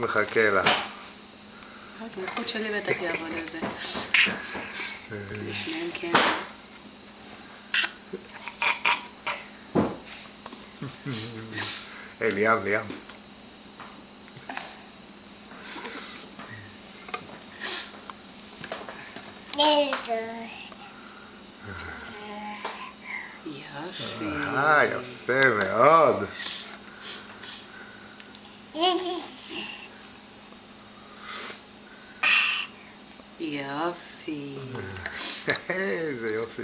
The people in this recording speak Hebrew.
מחכה לה. המלכות שלי בטח יעבוד על זה. לשניהם כן. ליאם, ליאם. יופי. יפה מאוד. יופי. איזה יופי.